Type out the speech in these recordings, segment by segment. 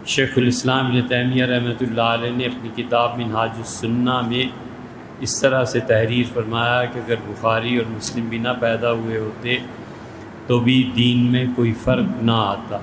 شیخ الاسلام ابن تیمیہ رحمۃ اللہ علیہ نے اپنی کتاب منہاج السنہ میں اس طرح سے تحریر فرمایا کہ اگر بخاری اور مسلم بھی نہ پیدا ہوئے ہوتے تو بھی دین میں کوئی فرق نہ آتا۔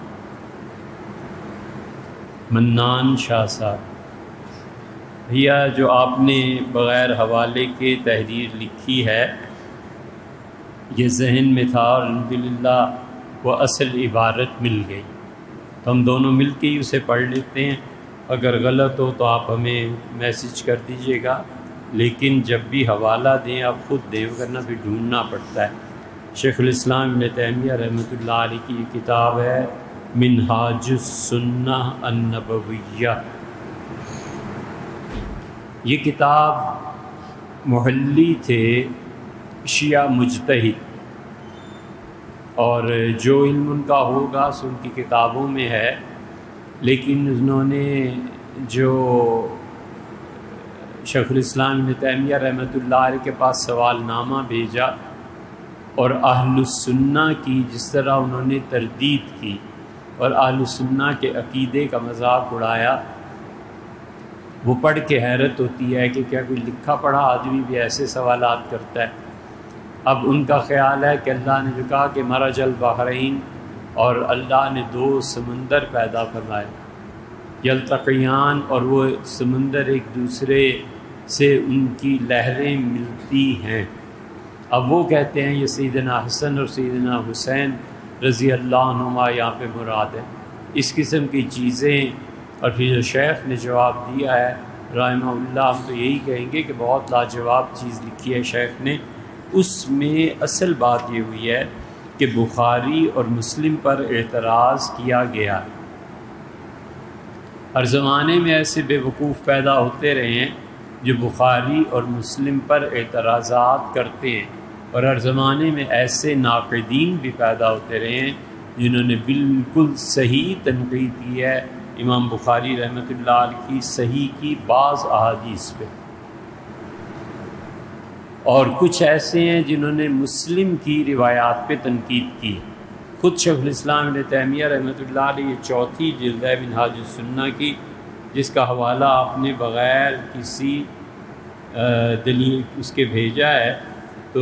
منان شاہ صاحب، بھیا جو آپ نے بغیر حوالے کے تحریر لکھی ہے یہ ذہن میں تھا اور الحمدللہ وہ اصل عبارت مل گئی، تو ہم دونوں مل کے ہی اسے پڑھ لیتے ہیں۔ اگر غلط ہو تو آپ ہمیں میسج کر دیجیے گا، لیکن جب بھی حوالہ دیں آپ خود دیں، ورنہ بھی ڈھونڈنا پڑتا ہے۔ شیخ الاسلام ابن تیمیہ رحمۃ اللہ علیہ کی یہ کتاب ہے منہاج السنہ النبویہ۔ یہ کتاب محلی تھے شیعہ مجتہد، اور جو علم ان کا ہوگا سو ان کی کتابوں میں ہے، لیکن انہوں نے جو شیخ الاسلام ابن تیمیہ رحمۃ اللہ علیہ کے پاس سوال نامہ بھیجا اور اہل السنہ کی جس طرح انہوں نے تردید کی اور اہل السنہ کے عقیدے کا مذاق اڑایا، وہ پڑھ کے حیرت ہوتی ہے کہ کیا کوئی لکھا پڑھا آدمی بھی ایسے سوالات کرتا ہے۔ اب ان کا خیال ہے کہ اللہ نے جو کہا کہ مرج البحرین، اور اللہ نے دو سمندر پیدا فرمائے، یلتقیان، اور وہ سمندر ایک دوسرے سے ان کی لہریں ملتی ہیں۔ اب وہ کہتے ہیں یہ سیدنا حسن اور سیدنا حسین رضی اللہ عنہما یہاں پہ مراد ہے۔ اس قسم کی چیزیں، اور پھر جو شیخ نے جواب دیا ہے رحمہ اللہ، ہم تو یہی کہیں گے کہ بہت لاجواب چیز لکھی ہے شیخ نے۔ اس میں اصل بات یہ ہوئی ہے کہ بخاری اور مسلم پر اعتراض کیا گیا۔ ہر زمانے میں ایسے بے وقوف پیدا ہوتے رہے ہیں جو بخاری اور مسلم پر اعتراضات کرتے ہیں، اور ہر زمانے میں ایسے ناقدین بھی پیدا ہوتے رہے ہیں جنہوں نے بالکل صحیح تنقید کی ہے امام بخاری رحمۃ اللہ علیہ کی صحیح کی بعض احادیث پہ، اور کچھ ایسے ہیں جنہوں نے مسلم کی روایات پہ تنقید کی۔ خود شیخ الاسلام ابن تیمیہ رحمۃ اللہ علیہ یہ چوتھی جلد ہے منہاج السنہ کی، جس کا حوالہ آپ نے بغیر کسی دلیل اس کے بھیجا ہے، تو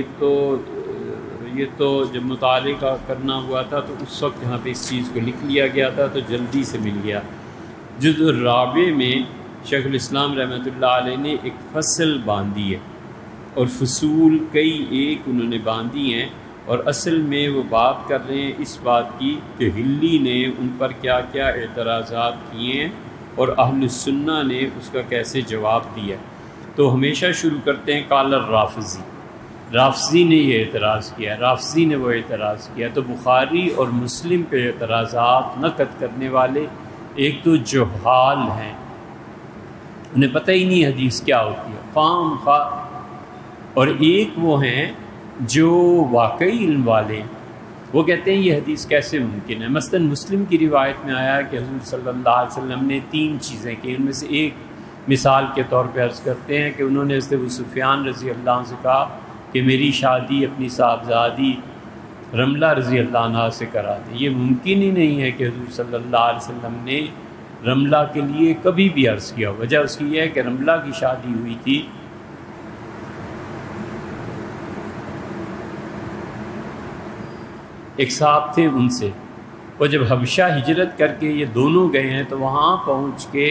یہ تو جب مطالعہ کرنا ہوا تھا تو اس وقت یہاں پہ اس چیز کو لکھ لیا گیا تھا تو جلدی سے مل گیا۔ جزء الرابع میں شیخ الاسلام رحمۃ اللہ علیہ نے ایک فصل باندھی ہے، اور فصول کئی ایک انہوں نے باندھی ہیں، اور اصل میں وہ بات کر رہے ہیں اس بات کی کہ ہلی نے ان پر کیا کیا اعتراضات کیے ہیں اور اہل السنہ نے اس کا کیسے جواب دیا۔ تو ہمیشہ شروع کرتے ہیں قال الرافضی، رافضی نے یہ اعتراض کیا، رافضی نے وہ اعتراض کیا۔ تو بخاری اور مسلم پہ اعتراضات نقد کرنے والے ایک تو جہال ہیں، انہیں پتہ ہی نہیں حدیث کیا ہوتی ہے، خام خواہ، اور ایک وہ ہیں جو واقعی علم والے ہیں، وہ کہتے ہیں یہ حدیث کیسے ممکن ہے۔ مثلا مسلم کی روایت میں آیا کہ حضور صلی اللہ علیہ وسلم نے 3 چیزیں کی، ان میں سے ایک مثال کے طور پہ عرض کرتے ہیں کہ انہوں نے حضرت ابو سفیان رضی اللہ عنہ سے کہا کہ میری شادی اپنی صاحبزادی رملہ رضی اللہ عنہ سے کرا دیں۔ یہ ممکن ہی نہیں ہے کہ حضور صلی اللہ علیہ وسلم نے رملہ کے لیے کبھی بھی عرض کیا، وجہ اس کی یہ ہے کہ رملہ کی شادی ہوئی تھی ایک صاحب تھے ان سے، وہ جب حبشہ ہجرت کر کے یہ دونوں گئے ہیں تو وہاں پہنچ کے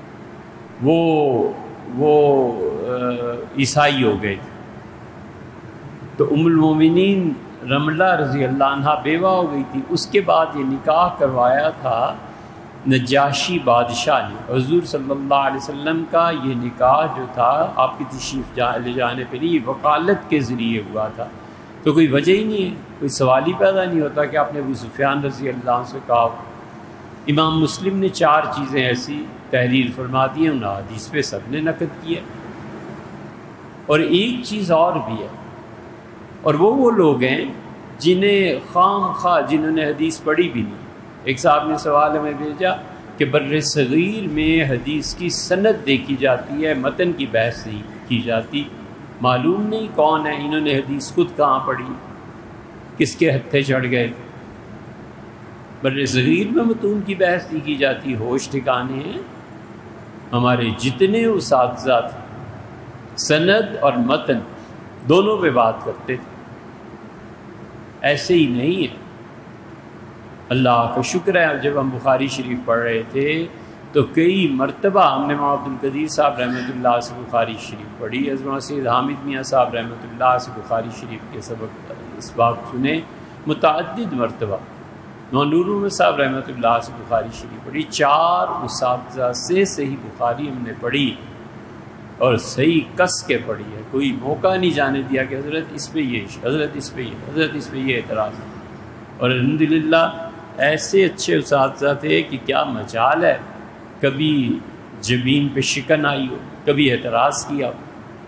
وہ عیسائی ہو گئے، تو ام المومنین رملہ رضی اللہ عنہ بیوہ ہو گئی تھی۔ اس کے بعد یہ نکاح کروایا تھا نجاشی بادشاہ نے، حضور صلی اللہ علیہ وسلم کا یہ نکاح جو تھا آپ کی تشریف لے جانے پہ نہیں، وکالت کے ذریعے ہوا تھا، تو کوئی وجہ ہی نہیں ہے، کوئی سوال ہی پیدا نہیں ہوتا کہ آپ نے ابو سفیان رضی اللہ عنہ سے کہا۔ امام مسلم نے 4 چیزیں ایسی تحریر فرما دی ہیں، ان حدیث پہ سب نے نقد کیا۔ اور ایک چیز اور بھی ہے، اور وہ لوگ ہیں جنہیں خام خواہ جنہوں نے حدیث پڑھی بھی نہیں۔ ایک صاحب نے سوال ہمیں بھیجا کہ بر صغیر میں حدیث کی سند دیکھی جاتی ہے، متن کی بحث نہیں کی جاتی، معلوم نہیں کون ہے، انہوں نے حدیث خود کہاں پڑھی، کس کے ہتھے چڑھ گئے۔ بر صغیر میں متون کی بحث نہیں کی جاتی، ہوش ٹھکانے ہیں۔ ہمارے جتنے اساتذہ تھے سند اور متن دونوں پہ بات کرتے تھے، ایسے ہی نہیں ہے۔ اللہ کا شکر ہے جب ہم بخاری شریف پڑھ رہے تھے تو کئی مرتبہ ہم نے مولانا عبدالقدیر صاحب رحمۃ اللہ سے بخاری شریف پڑھی، حضرت سید حامد میاں صاحب رحمۃ اللہ سے بخاری شریف کے سبق اسباق سنے متعدد مرتبہ، نور محمد صاحب رحمۃ اللہ سے بخاری شریف پڑھی، 4 اساتذہ سے صحیح بخاری ہم نے پڑھی اور صحیح کس کے پڑھی ہے، کوئی موقع نہیں جانے دیا کہ حضرت اس پہ یہ، حضرت اس پہ یہ، حضرت اس پہ یہ اعتراض ہے۔ اور الحمدللہ ایسے اچھے اساتذہ تھے کہ کیا مجال ہے کبھی زمین پہ شکن آئی ہو، کبھی اعتراض کیا ہو،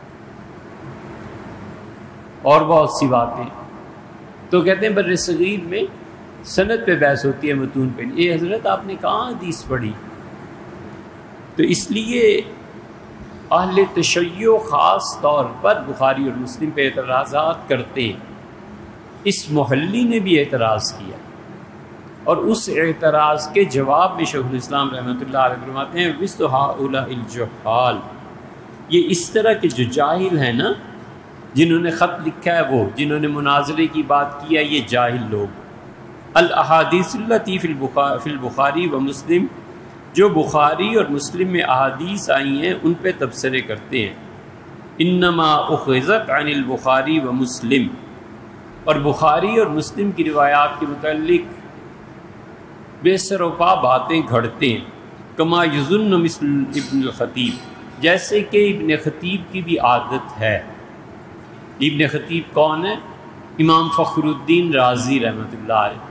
اور بہت سی باتیں۔ تو کہتے ہیں بر صغیر میں سند پہ بحث ہوتی ہے، متون پہ نہیں۔ حضرت آپ نے کہاں حدیث پڑھی؟ تو اس لیے اہل تشیع خاص طور پر بخاری اور مسلم پہ اعتراضات کرتے ہیں۔ اس محلی نے بھی اعتراض کیا اور اس اعتراض کے جواب میں شیخ الاسلام رحمۃ اللہ علیہ فرماتے ہیں وسط ہؤلاء الجہال، یہ اس طرح کے جو جاہل ہیں نا، جنہوں نے خط لکھا ہے، وہ جنہوں نے مناظرے کی بات کی ہے، یہ جاہل لوگ، الاحادیث التی فی البخاری و مسلم، جو بخاری اور مسلم میں احادیث آئی ہیں ان پہ تبصرے کرتے ہیں، انما اخذت عن البخاری و مسلم، اور بخاری اور مسلم کی روایات کے متعلق بے سر و پا باتیں گھڑتے ہیں، کما یظن مثل ابن الخطیب، جیسے کہ ابن خطیب کی بھی عادت ہے۔ ابن خطیب کون ہے؟ امام فخر الدین رازی رحمۃ اللہ علیہ۔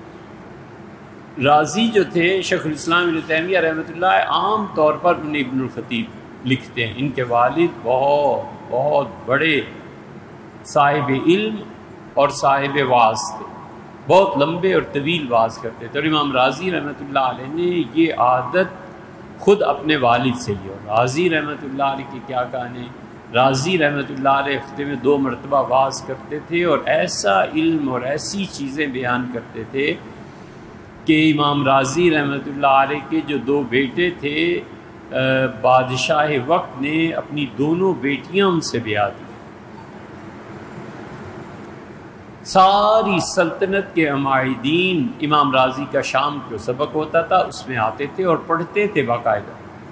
رازی جو تھے شیخ الاسلام ابن تیمیہ رحمۃ اللہ علیہ عام طور پر انہیں ابن الخطیب لکھتے ہیں۔ ان کے والد بہت بہت بڑے صاحب علم اور صاحب واعظ تھے، بہت لمبے اور طویل واعظ کرتے تھے، اور امام رازی رحمۃ اللہ علیہ نے یہ عادت خود اپنے والد سے لی۔ اور رازی رحمۃ اللہ علیہ کے کیا کہنے، رازی رحمۃ اللہ علیہ ہفتے میں 2 مرتبہ واعظ کرتے تھے اور ایسا علم اور ایسی چیزیں بیان کرتے تھے کہ امام رازی رحمۃ اللہ علیہ کے جو 2 بیٹے تھے، بادشاہ وقت نے اپنی دونوں بیٹیاں ان سے بیاہ دی۔ ساری سلطنت کے عمائدین امام رازی کا شام کو سبق ہوتا تھا، اس میں آتے تھے اور پڑھتے تھے باقاعدہ۔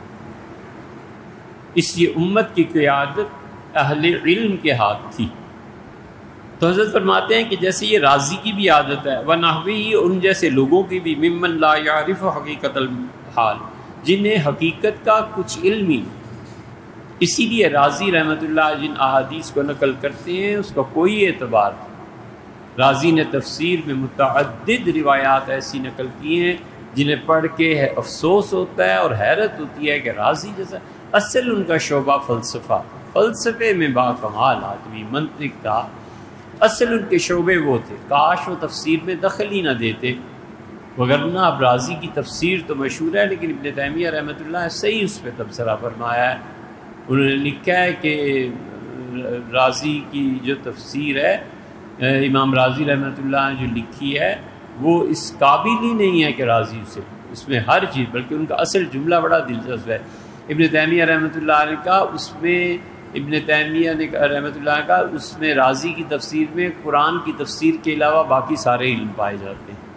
اس لیے امت کی قیادت اہل علم کے ہاتھ تھی۔ تو حضرت فرماتے ہیں کہ جیسے یہ رازی کی بھی عادت ہے، وَنَحْوِهِ، ان جیسے لوگوں کی بھی، ممن لا يعرف حقیقت الحال، جنہیں حقیقت کا کچھ علم ہی نہیں۔ اسی لیے رازی رحمۃ اللہ جن احادیث کو نقل کرتے ہیں اس کا کوئی اعتبار نہیں۔ رازی نے تفسیر میں متعدد روایات ایسی نقل کی ہیں جنہیں پڑھ کے افسوس ہوتا ہے اور حیرت ہوتی ہے کہ رازی جیسا، اصل ان کا شعبہ فلسفے میں باکمال آدمی، منطق تھا، اصل ان کے شعبے وہ تھے، کاش وہ تفسیر میں دخل ہی نہ دیتے، وگرنہ اب رازی کی تفسیر تو مشہور ہے، لیکن ابن تیمیہ رحمۃ اللہ صحیح اس پہ تبصرہ فرمایا ہے۔ انہوں نے لکھا ہے کہ رازی کی جو تفسیر ہے، امام رازی رحمۃ اللہ نے جو لکھی ہے وہ اس قابل ہی نہیں ہے کہ رازی اسے، اس میں ہر چیز، بلکہ ان کا اصل جملہ بڑا دلچسپ ہے۔ ابن تیمیہ رحمۃ اللہ علیہ کا اس میں، ابن تیمیہ نے رحمۃ اللہ کا اس میں رازی کی تفسیر میں قرآن کی تفسیر کے علاوہ باقی سارے علم پائے جاتے ہیں۔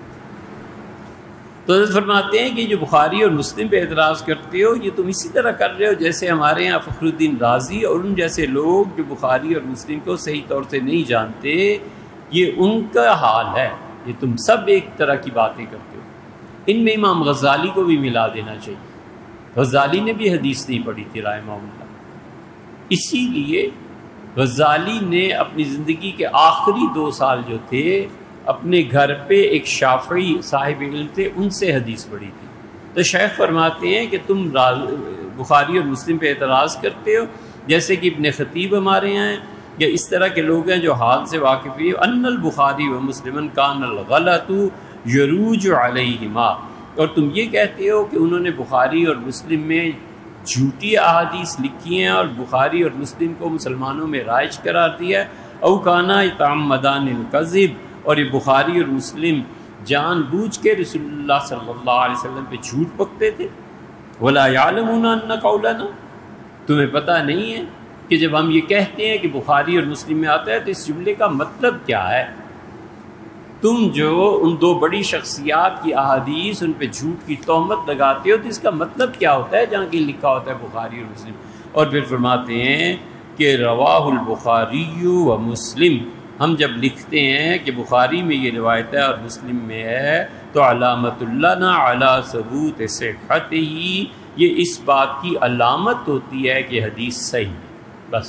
تو حضرت فرماتے ہیں کہ جو بخاری اور مسلم پہ اعتراض کرتے ہو یہ تم اسی طرح کر رہے ہو جیسے ہمارے یہاں فخر الدین رازی اور ان جیسے لوگ جو بخاری اور مسلم کو صحیح طور سے نہیں جانتے، یہ ان کا حال ہے، یہ تم سب ایک طرح کی باتیں کرتے ہو۔ ان میں امام غزالی کو بھی ملا دینا چاہیے، غزالی نے بھی حدیث نہیں پڑھی تھی رحمہ اللہ، اسی لیے غزالی نے اپنی زندگی کے آخری 2 سال جو تھے اپنے گھر پہ ایک شافعی صاحب علم تھے، ان سے حدیث پڑھی تھی۔ تو شیخ فرماتے ہیں کہ تم بخاری اور مسلم پہ اعتراض کرتے ہو جیسے کہ ابن خطیب ہمارے یہاں ہیں یا اس طرح کے لوگ ہیں جو حال سے واقف ہیں، ان البخاری و مسلم کان الغلط یروج علیہما، اور تم یہ کہتے ہو کہ انہوں نے بخاری اور مسلم میں جھوٹی احادیث لکھی ہیں اور بخاری اور مسلم کو مسلمانوں میں رائج قرار دیا ہے، او کانا یتعمدان الکذب، اور یہ بخاری اور مسلم جان بوجھ کے رسول اللہ صلی اللہ علیہ وسلم پہ جھوٹ بکتے تھے. وَلَا يَعْلَمُونَ أَنَّ قَوْلَنَا، تمہیں پتہ نہیں ہے کہ جب ہم یہ کہتے ہیں کہ بخاری اور مسلم میں آتا ہے تو اس جملے کا مطلب کیا ہے. تم جو ان دو بڑی شخصیات کی احادیث ان پہ جھوٹ کی تہمت لگاتے ہو تو اس کا مطلب کیا ہوتا ہے جہاں کہ لکھا ہوتا ہے بخاری اور مسلم. اور پھر فرماتے ہیں کہ رواہ البخاری و مسلم، ہم جب لکھتے ہیں کہ بخاری میں یہ روایت ہے اور مسلم میں ہے تو علامت لنا علی ثبوت صحتہ، یہ اس بات کی علامت ہوتی ہے کہ حدیث صحیح ہے. بس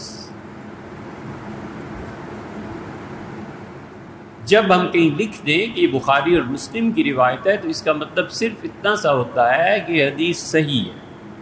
جب ہم کہیں لکھ دیں کہ یہ بخاری اور مسلم کی روایت ہے تو اس کا مطلب صرف اتنا سا ہوتا ہے کہ حدیث صحیح ہے.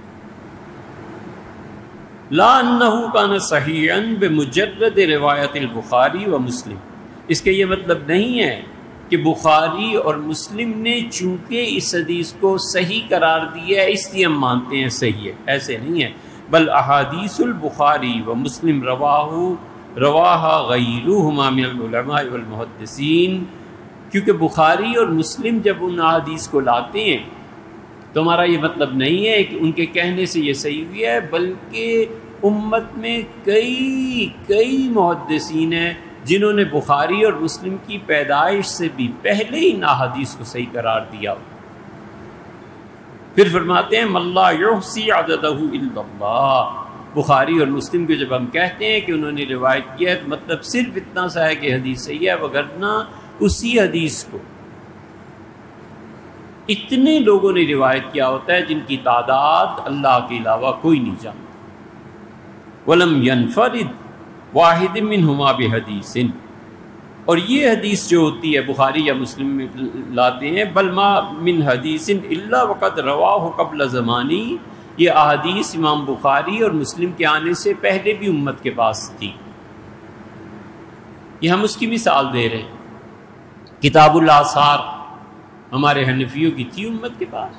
لا انہ کان صحیحا بمجرد روایت البخاری و مسلم، اس کا یہ مطلب نہیں ہے کہ بخاری اور مسلم نے چونکہ اس حدیث کو صحیح قرار دیا ہے اس لیے ہم مانتے ہیں صحیح ہے، ایسے نہیں ہے. بل احادیث البخاری و مسلم رواہ غیرہما من العلماء والمحدثین، کیونکہ بخاری اور مسلم جب ان احادیث کو لاتے ہیں تو ہمارا یہ مطلب نہیں ہے کہ ان کے کہنے سے یہ صحیح ہوئی ہے، بلکہ امت میں کئی محدثین ہیں جنہوں نے بخاری اور مسلم کی پیدائش سے بھی پہلے ان احادیث کو صحیح قرار دیا. پھر فرماتے ہیں من لا یحصی عددہ الا اللہ، بخاری اور مسلم کو جب ہم کہتے ہیں کہ انہوں نے روایت کیا ہے تو مطلب صرف اتنا سا ہے کہ حدیث صحیح ہے، وگرنہ اسی حدیث کو اتنے لوگوں نے روایت کیا ہوتا ہے جن کی تعداد اللہ کے علاوہ کوئی نہیں جانتا. وَلَمْ يَنْفَرِدْ وَاحِدٍ مِّنْهُمَا بِحَدِيثٍ، اور یہ حدیث جو ہوتی ہے بخاری یا مسلم میں لاتے ہیں بل ما من حدیث الا وقد رواہ قبل زمانی، یہ احادیث امام بخاری اور مسلم کے آنے سے پہلے بھی امت کے پاس تھی. یہ ہم اس کی مثال دے رہے ہیں. کتاب الآثار ہمارے حنفیوں کی تھی امت کے پاس،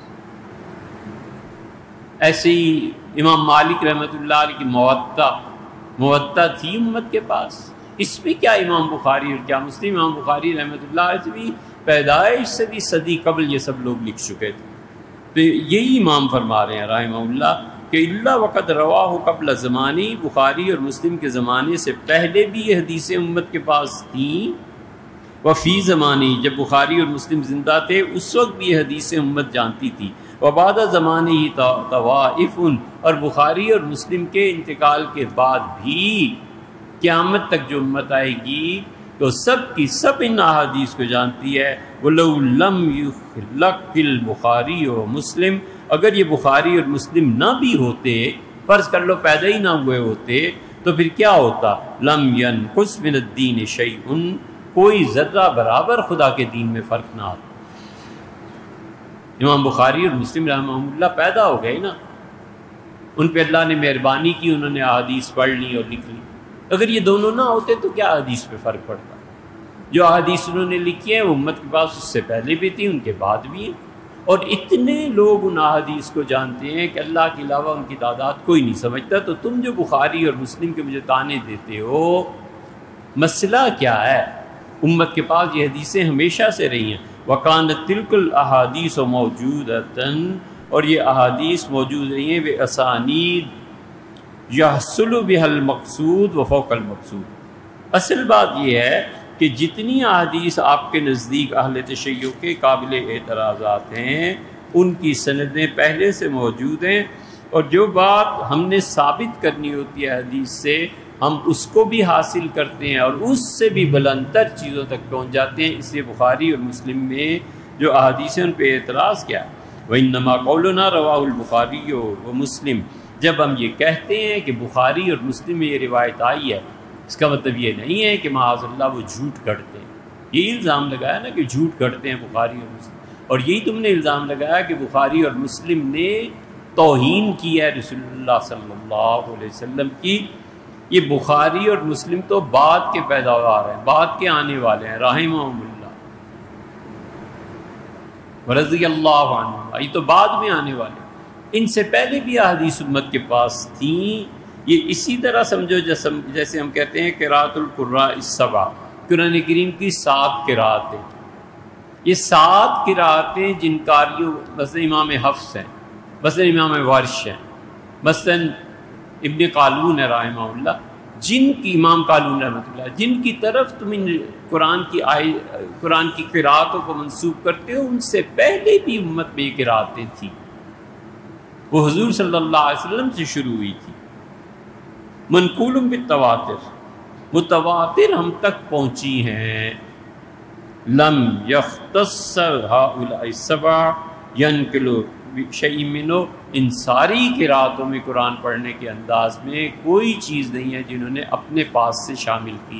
ایسے ہی امام مالک رحمۃ اللہ علیہ کی موطا تھی امت کے پاس. اس میں کیا امام بخاری اور کیا مسلم، امام بخاری رحمۃ اللہ علیہ سے بھی پیدائش سے بھی صدی قبل یہ سب لوگ لکھ چکے تھے. تو یہی امام فرما رہے ہیں رحمہ اللہ کہ اللہ وقت رواہ قبل زمانی، بخاری اور مسلم کے زمانے سے پہلے بھی یہ حدیثیں امت کے پاس تھیں. وفی زمانی، جب بخاری اور مسلم زندہ تھے اس وقت بھی یہ حدیثیں امت جانتی تھی. وبعد زمانے ہی طوائف، اور بخاری اور مسلم کے انتقال کے بعد بھی قیامت تک جو امت آئے گی تو سب کی سب ان احادیث کو جانتی ہے. وَلَوْ لَمْ يُخْلَقِ الْبُخَارِيُّ وَمُسْلِمٌ، اگر یہ بخاری اور مسلم نہ بھی ہوتے، فرض کر لو پیدا ہی نہ ہوئے ہوتے تو پھر کیا ہوتا؟ لَمْ يَنْقُصْ مِنَ الدِّينِ شَيْءٌ، کوئی ذرہ برابر خدا کے دین میں فرق نہ آتا. امام بخاری اور مسلم رحمہ اللہ پیدا ہو گئے نا، ان پہ اللہ نے مہربانی کی، انہوں نے احادیث پڑھ لی اور لکھ لی. اگر یہ دونوں نہ ہوتے تو کیا حدیث پہ فرق پڑتا؟ جو احادیث انہوں نے لکھی ہیں وہ امت کے پاس اس سے پہلے بھی تھی، ان کے بعد بھی ہیں، اور اتنے لوگ ان احادیث کو جانتے ہیں کہ اللہ کے علاوہ ان کی تعداد کوئی نہیں سمجھتا. تو تم جو بخاری اور مسلم کے مجھے تانے دیتے ہو، مسئلہ کیا ہے؟ امت کے پاس یہ حدیثیں ہمیشہ سے رہی ہیں. وَكَانَتْ تِلْكَ الْأَحَادِيثُ مَوْجُودَةً، اور یہ احادیث موجود رہی ہیں بِأَسَانِيدٍ يَحْصُلُ بِهَا الْمَقْصُودُ وَفَوْقَ الْمَقْصُودِ. اصل بات یہ ہے کہ جتنی احادیث آپ کے نزدیک اہل تشیع کے قابل اعتراضات ہیں ان کی سندیں پہلے سے موجود ہیں، اور جو بات ہم نے ثابت کرنی ہوتی ہے حدیث سے ہم اس کو بھی حاصل کرتے ہیں اور اس سے بھی بلندتر چیزوں تک پہنچ جاتے ہیں. اس لیے بخاری اور مسلم میں جو احادیث ہیں ان پہ اعتراض کیا ہے؟ وَإِنَّمَا قَوْلُنَا رَوَاهُ الْبُخَارِيُّ وَمُسْلِمٌ، جب ہم یہ کہتے ہیں کہ بخاری اور مسلم میں یہ روایت آئی ہے، اس کا مطلب یہ نہیں ہے کہ معاذ اللہ وہ جھوٹ کرتے ہیں. یہی الزام لگایا نا کہ جھوٹ کرتے ہیں بخاری اور مسلم، اور یہی تم نے الزام لگایا کہ بخاری اور مسلم نے توہین کی ہے رسول اللہ صلی اللہ علیہ وسلم کی. یہ بخاری اور مسلم تو بعد کے پیداوار ہیں، بعد کے آنے والے ہیں، رحمہم اللہ ورضی اللہ عنہ، یہ تو بعد میں آنے والے. ان سے پہلے بھی احادیث امت کے پاس تھیں. یہ اسی طرح سمجھو جیسے ہم کہتے ہیں قراءۃ القراء السبع، قرآن کریم کی 7 قراءتیں. یہ 7 قراءتیں جن قاریوں مثلا امام حفص ہیں، مثلا امام ورش ہیں، مثلا ابن قالون رحمہ اللہ، جن کی امام قالون رحمۃ اللہ، جن کی طرف تم ان قرآن کی قراءتوں کو منسوب کرتے ہو، ان سے پہلے بھی امت میں یہ قراءتیں تھیں، وہ حضور صلی اللہ علیہ وسلم سے شروع ہوئی تھی۔ منقول بالتواتر، متواتر ہم تک پہنچی ہیں۔ لم یختص هؤلاء السبع ينقل بشیء منه، ان ساری قراءتوں میں قرآن پڑھنے کے انداز میں کوئی چیز نہیں ہے جنہوں نے اپنے پاس سے شامل کی۔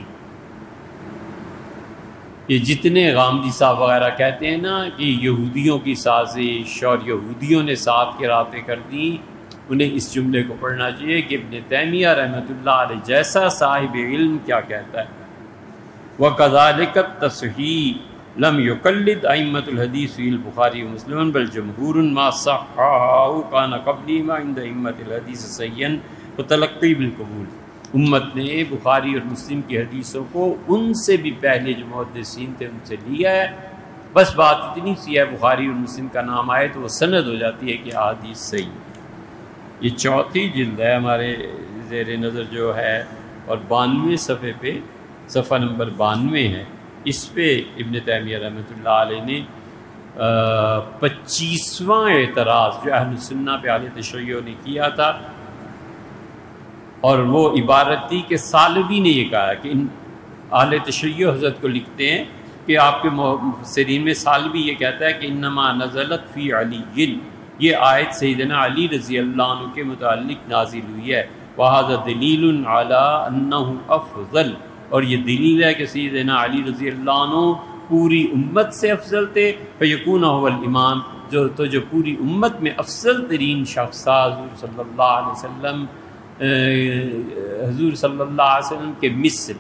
یہ جتنے غامدی صاحب وغیرہ کہتے ہیں نا کہ یہودیوں کی سازش اور یہودیوں نے 7 قراءتیں کر دیں، انہیں اس جملے کو پڑھنا چاہیے کہ ابن تیمیہ رحمۃ اللہ علیہ جیسا صاحب علم کیا کہتا ہے۔ وَكَذَلِكَ التَّصْحِيحُ لَمْ يُقَلِّدْ أَئِمَّةُ الْحَدِيثِ فِي الْبُخَارِي وَمُسْلِمٍ بل جمهور ما صححه كان قبلهما عند أئمة الحديث صحيحا وتلقي بالقبول، امت نے بخاری اور مسلم کی حدیثوں کو ان سے بھی پہلے جو محدثین تھے ان سے لیا ہے، بس بات اتنی سی ہے بخاری اور مسلم کا نام آئے تو وہ سند ہو جاتی ہے کہ احادیث صحیح۔ یہ 4تھی جلد ہے ہمارے زیر نظر جو ہے، اور 92 صفحے پہ، صفحہ نمبر 92 ہے، اس پہ ابن تیمیہ رحمۃ اللہ علیہ نے 25واں اعتراض جو اہل سنہ پہ اہل تشیع نے کیا تھا، اور وہ عبارت تھی کہ سالبی نے یہ کہا کہ ان اہل تشیع حضرت کو لکھتے ہیں کہ آپ کے مفسرین میں سالبی یہ کہتا ہے کہ انما نزلت فی علی، یہ آیت سیدنا علی رضی اللہ عنہ کے متعلق نازل ہوئی ہے، وَهَذَا دلیل علی انہ افضل، اور یہ دلیل ہے کہ سیدنا علی رضی اللہ عنہ پوری امت سے افضل تھے، فیکون هو الامام، جو پوری امت میں افضل ترین شخص تھا حضور صلی اللہ علیہ وسلم، حضور صلی اللہ علیہ وسلم کے مثل۔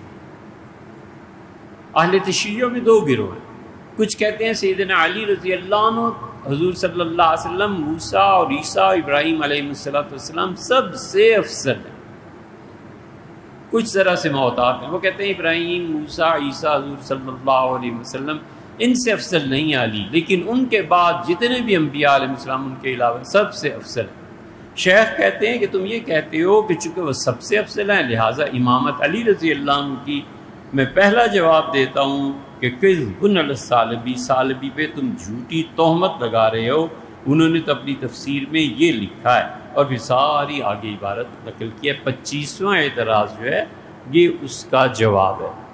اہل تشیع میں 2 گروہ ہیں، کچھ کہتے ہیں سیدنا علی رضی اللہ عنہ حضور صلی اللہ علیہ وسلم، موسیٰ اور عیسیٰ، ابراہیم علیہ السلام سب سے افضل ہیں، کچھ ذرا سے محتاط ہیں، وہ کہتے ہیں ابراہیم، موسیٰ، عیسیٰ، حضور صلی اللہ علیہ وسلم ان سے افضل نہیں علی، لیکن ان کے بعد جتنے بھی انبیاء علیہ السلام ان کے علاوہ سب سے افضل ہیں۔ شیخ کہتے ہیں کہ تم یہ کہتے ہو کہ چونکہ وہ سب سے افضل ہیں لہٰذا امامت علی رضی اللہ عنہ کی، میں پہلا جواب دیتا ہوں کہ کذب علی الثعلبی، ثعلبی پہ تم جھوٹی تہمت لگا رہے ہو، انہوں نے تو اپنی تفسیر میں یہ لکھا ہے، اور پھر ساری آگے عبارت نقل کی ہے۔ 25واں اعتراض جو ہے یہ اس کا جواب ہے۔